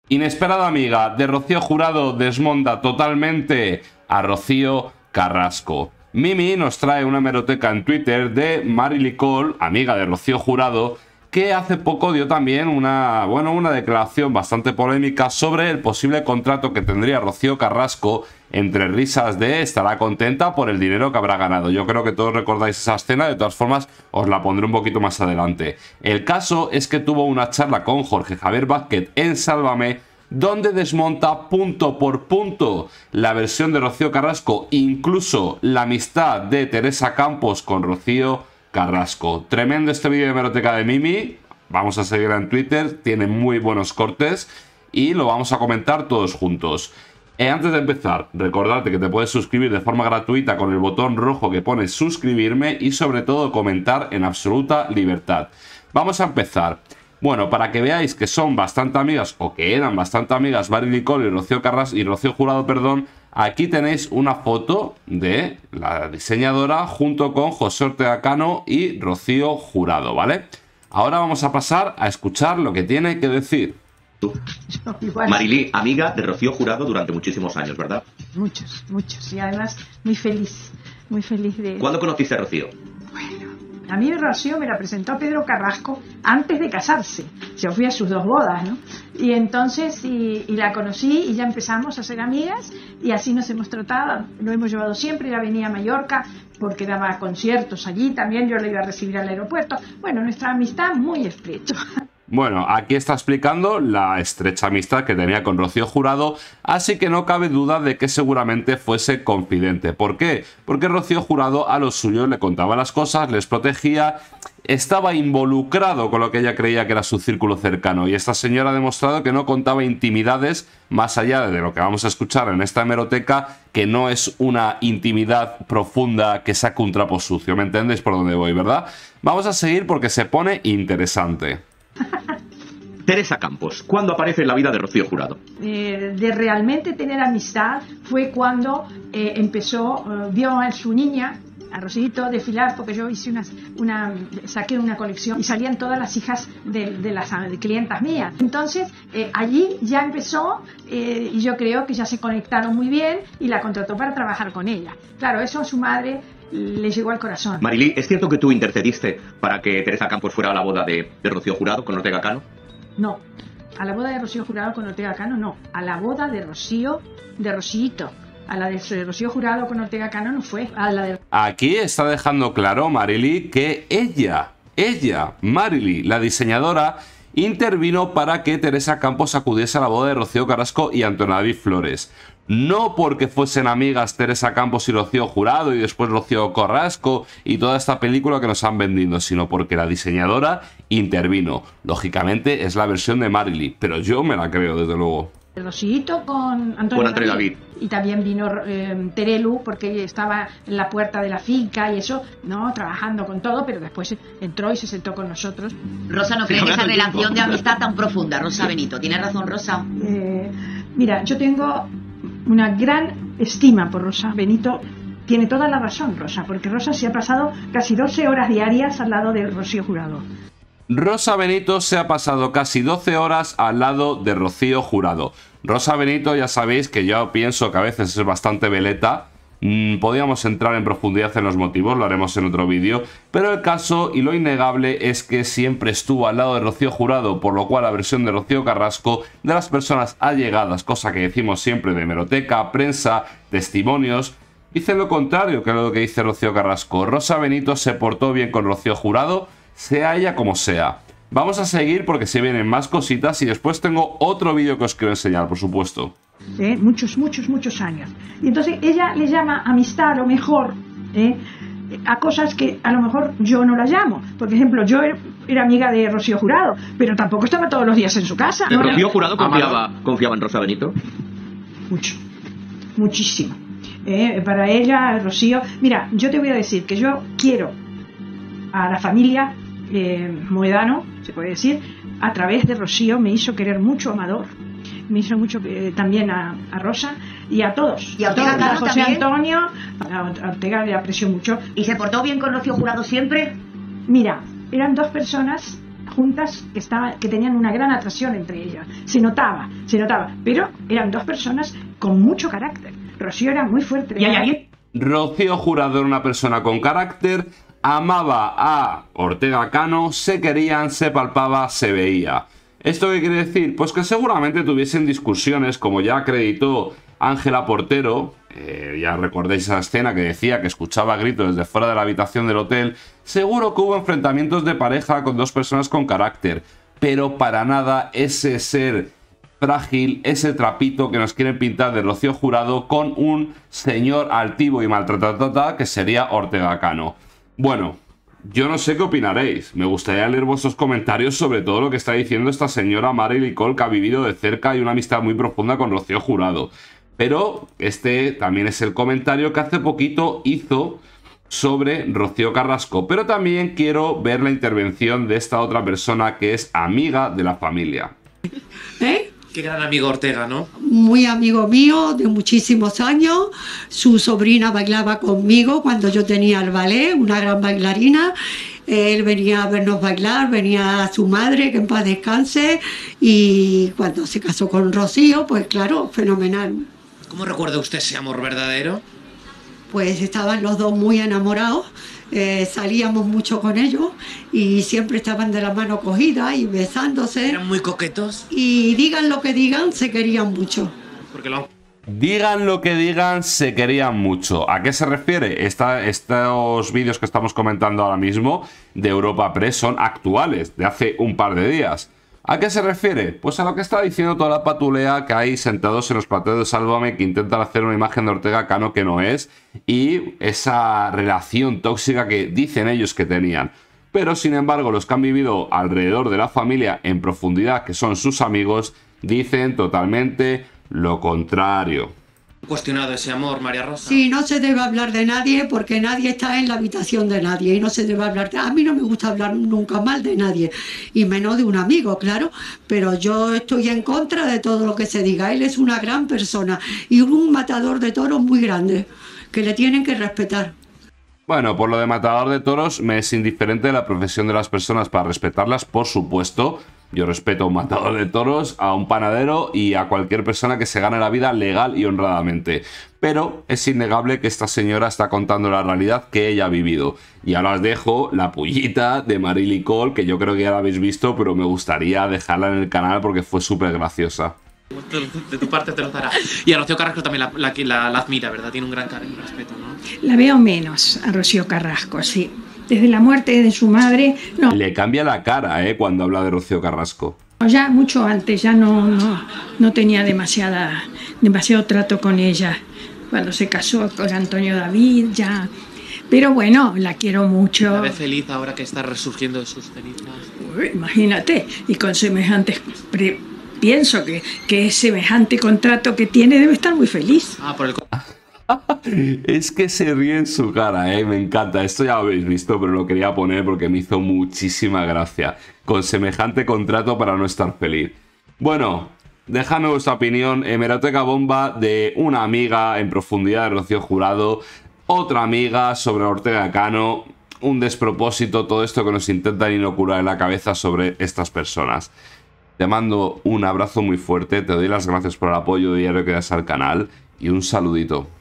Inesperada amiga de Rocío Jurado desmonta totalmente a Rocío Carrasco. Mimi nos trae una hemeroteca en Twitter de Marily Cole, amiga de Rocío Jurado, que hace poco dio también una declaración bastante polémica sobre el posible contrato que tendría Rocío Carrasco, entre risas de estará contenta por el dinero que habrá ganado. Yo creo que todos recordáis esa escena, de todas formas os la pondré un poquito más adelante. El caso es que tuvo una charla con Jorge Javier Vázquez en Sálvame, donde desmonta punto por punto la versión de Rocío Carrasco, incluso la amistad de Teresa Campos con Rocío Carrasco. Tremendo este vídeo de hemeroteca de Mimi, vamos a seguirla en Twitter, tiene muy buenos cortes y lo vamos a comentar todos juntos. Antes de empezar, recordarte que te puedes suscribir de forma gratuita con el botón rojo que pone suscribirme y sobre todo comentar en absoluta libertad. Vamos a empezar. Bueno, para que veáis que son bastante amigas, o que eran bastante amigas, Marily Cole y Rocío Jurado, aquí tenéis una foto de la diseñadora junto con José Ortega Cano y Rocío Jurado, ¿vale? Ahora vamos a pasar a escuchar lo que tiene que decir. Marily, amiga de Rocío Jurado durante muchísimos años, ¿verdad? Muchos, muchos. Y además muy feliz de... ¿Cuándo conociste a Rocío? Bueno, a mí Rocío me la presentó Pedro Carrasco antes de casarse. Yo fui a sus 2 bodas, ¿no? Y entonces, y la conocí y ya empezamos a ser amigas y así nos hemos tratado, lo hemos llevado siempre. Ella venía a Mallorca porque daba conciertos allí, también yo la iba a recibir al aeropuerto. Bueno, nuestra amistad muy estrecha. Bueno, aquí está explicando la estrecha amistad que tenía con Rocío Jurado, así que no cabe duda de que seguramente fuese confidente. ¿Por qué? Porque Rocío Jurado a los suyos le contaba las cosas, les protegía, estaba involucrado con lo que ella creía que era su círculo cercano, y esta señora ha demostrado que no contaba intimidades más allá de lo que vamos a escuchar en esta hemeroteca, que no es una intimidad profunda que saque un trapo sucio. ¿Me entendéis por dónde voy, verdad? Vamos a seguir porque se pone interesante. Teresa Campos, ¿cuándo aparece en la vida de Rocío Jurado? De realmente tener amistad fue cuando vio a su niña, a Rosito, desfilar, porque yo hice saqué una colección y salían todas las hijas de las clientas mías. Entonces allí ya empezó y yo creo que ya se conectaron muy bien y la contrató para trabajar con ella. Claro, eso a su madre le llegó al corazón. Marily, ¿es cierto que tú intercediste para que Teresa Campos fuera a la boda de Rocío Jurado con Ortega Cano? No, a la boda de Rocío Jurado con Ortega Cano no, a la boda de Rocíito. A la de Rocío Jurado con Ortega Cano no fue. Aquí está dejando claro Marily que ella, Marily, la diseñadora, intervino para que Teresa Campos acudiese a la boda de Rocío Carrasco y Antonio David Flores. No porque fuesen amigas Teresa Campos y Rocío Jurado y después Rocío Carrasco y toda esta película que nos han vendido, sino porque la diseñadora intervino. Lógicamente es la versión de Marily, pero yo me la creo desde luego. Rocíito con Antonio David. Y también vino Terelu, porque ella estaba en la puerta de la finca y eso, ¿no? Trabajando con todo, pero después entró y se sentó con nosotros. Rosa no cree en esa relación de amistad tan profunda, Rosa Benito. ¿Tienes razón, Rosa? Mira, yo tengo una gran estima por Rosa Benito. Tiene toda la razón, Rosa, porque Rosa se ha pasado casi 12 horas diarias al lado de Rocío Jurado. Rosa Benito se ha pasado casi 12 horas al lado de Rocío Jurado. Rosa Benito, ya sabéis que yo pienso que a veces es bastante veleta. Podríamos entrar en profundidad en los motivos, lo haremos en otro vídeo, pero el caso y lo innegable es que siempre estuvo al lado de Rocío Jurado, por lo cual la versión de Rocío Carrasco, de las personas allegadas, cosa que decimos siempre de hemeroteca, prensa, testimonios, dice lo contrario que lo que dice Rocío Carrasco. Rosa Benito se portó bien con Rocío Jurado, sea ella como sea. Vamos a seguir porque se vienen más cositas y después tengo otro vídeo que os quiero enseñar, por supuesto. Muchos años. Y entonces ella le llama amistad a lo mejor a cosas que a lo mejor yo no las llamo. Por ejemplo, yo era amiga de Rocío Jurado, pero tampoco estaba todos los días en su casa. ¿No? ¿Rocío Jurado confiaba en Rosa Benito? Muchísimo. Para ella, Rocío... Mira, yo te voy a decir que yo quiero a la familia Moedano, se puede decir, a través de Rocío me hizo querer mucho a Amador, me hizo mucho también a Rosa y a todos. ¿Y a Ortega Cano José también? Antonio, a Ortega le aprecio mucho. ¿Y se portó bien con Rocío Jurado siempre? Mira, eran dos personas juntas que tenían una gran atracción entre ellas. Se notaba, pero eran dos personas con mucho carácter. Rocío era muy fuerte. Rocío Jurado era una persona con carácter, amaba a Ortega Cano, se querían, se palpaba, se veía. ¿Esto qué quiere decir? Pues que seguramente tuviesen discusiones, como ya acreditó Ángela Portero. Ya recordáis esa escena que decía que escuchaba gritos desde fuera de la habitación del hotel. Seguro que hubo enfrentamientos de pareja con dos personas con carácter, pero para nada ese ser frágil, ese trapito que nos quieren pintar de Rocío Jurado con un señor altivo y maltratado que sería Ortega Cano. Bueno, yo no sé qué opinaréis. Me gustaría leer vuestros comentarios sobre todo lo que está diciendo esta señora Marily Coll, que ha vivido de cerca y una amistad muy profunda con Rocío Jurado. Pero este también es el comentario que hace poquito hizo sobre Rocío Carrasco. Pero también quiero ver la intervención de esta otra persona que es amiga de la familia. Qué gran amigo Ortega, ¿no? Muy amigo mío de muchísimos años. Su sobrina bailaba conmigo cuando yo tenía el ballet, una gran bailarina. Él venía a vernos bailar, venía a su madre, que en paz descanse, y cuando se casó con Rocío, pues claro, fenomenal. ¿Cómo recuerda usted ese amor verdadero? Pues estaban los dos muy enamorados, salíamos mucho con ellos y siempre estaban de la mano cogida y besándose. ¿Eran muy coquetos? Y digan lo que digan, se querían mucho. Porque lo... Digan lo que digan, se querían mucho. ¿A qué se refiere? Estos vídeos que estamos comentando ahora mismo de Europa Press son actuales, de hace un par de días. ¿A qué se refiere? Pues a lo que está diciendo toda la patulea que hay sentados en los plateos de Sálvame, que intentan hacer una imagen de Ortega Cano que no es, y esa relación tóxica que dicen ellos que tenían. Pero sin embargo, los que han vivido alrededor de la familia en profundidad, que son sus amigos, dicen totalmente lo contrario. Cuestionado ese amor, María Rosa. Sí, no se debe hablar de nadie porque nadie está en la habitación de nadie y no se debe hablar de... A mí no me gusta hablar nunca mal de nadie y menos de un amigo, claro, pero yo estoy en contra de todo lo que se diga. Él es una gran persona y un matador de toros muy grande que le tienen que respetar. Bueno, por lo de matador de toros me es indiferente la profesión de las personas para respetarlas, por supuesto. Yo respeto a un matador de toros, a un panadero y a cualquier persona que se gane la vida legal y honradamente. Pero es innegable que esta señora está contando la realidad que ella ha vivido. Y ahora os dejo la pullita de Marily Coll, que yo creo que ya la habéis visto, pero me gustaría dejarla en el canal porque fue súper graciosa. De tu parte te lo dará. Y a Rocío Carrasco también la admira, ¿verdad? Tiene un gran cariño y respeto, ¿no? La veo menos a Rocío Carrasco, sí. Desde la muerte de su madre, no. Le cambia la cara, cuando habla de Rocío Carrasco. Ya mucho antes, ya no tenía demasiado trato con ella. Cuando se casó con Antonio David, ya... Pero bueno, la quiero mucho. ¿La ve feliz ahora que está resurgiendo de sus cenizas? Imagínate, y con semejantes... Pienso que es semejante contrato que tiene, debe estar muy feliz. Ah, por el... Es que se ríe en su cara, me encanta. Esto ya lo habéis visto, pero lo quería poner porque me hizo muchísima gracia. Con semejante contrato para no estar feliz. Bueno, dejadme vuestra opinión. Hemeroteca bomba de una amiga en profundidad de Rocío Jurado, otra amiga sobre Ortega Cano. Un despropósito todo esto que nos intentan inocular en la cabeza sobre estas personas. Te mando un abrazo muy fuerte, te doy las gracias por el apoyo diario que das al canal y un saludito.